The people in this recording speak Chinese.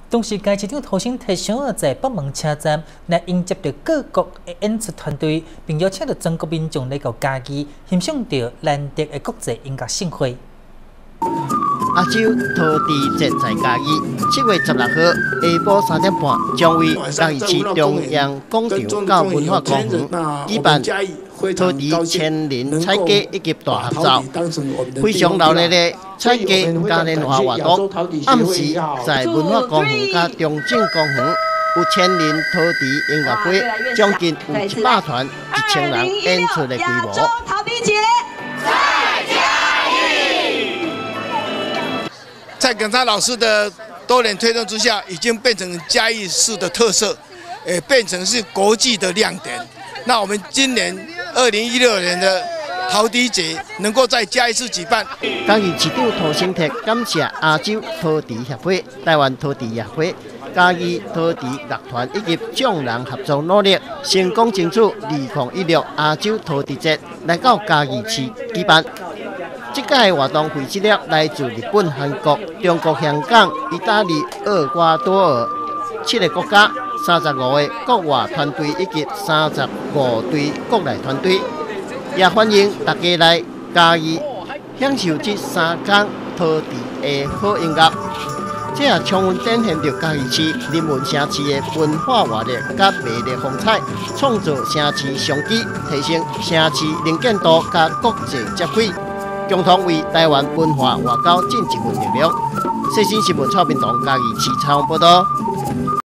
同时，该市长涂省提醒在北门车站来迎接到各国的演出团队，并邀请到全国民众来到嘉义欣赏到难得的国际音乐盛会。 亚洲陶笛节在嘉义，7月16号下晡3点半，将为嘉义市中央广场到文化公园举办陶笛千人采歌以及大合奏，非常热烈的采歌嘉年华活动。暗时在文化公园加中正公园有千人陶笛音乐会，将近有100团1000人演出的规模。 蔡耿昌老师的多年推动之下，已经变成嘉义市的特色，也变成是国际的亮点。那我们今年2016年的陶笛节能够在嘉义市举办。 嘉义市长涂省特感谢亚洲陶笛协会、台湾陶笛协会、嘉义陶笛乐团以及众人合作努力，成功争取2016亚洲陶笛节来到嘉义市举办。这届活动汇集了来自日本、韩国、中国香港、意大利、厄瓜多尔7个国家，35个国外团队以及35队国内团队，也欢迎大家来嘉义享受这3天陶笛的好音乐。这也充分展现着嘉义市人文城市的文化活力甲魅力风采，创造城市商机，提升城市能见度甲国际接轨。共同为台湾文化外交尽一份力量。细心新闻蔡明堂嘉义市采访报道。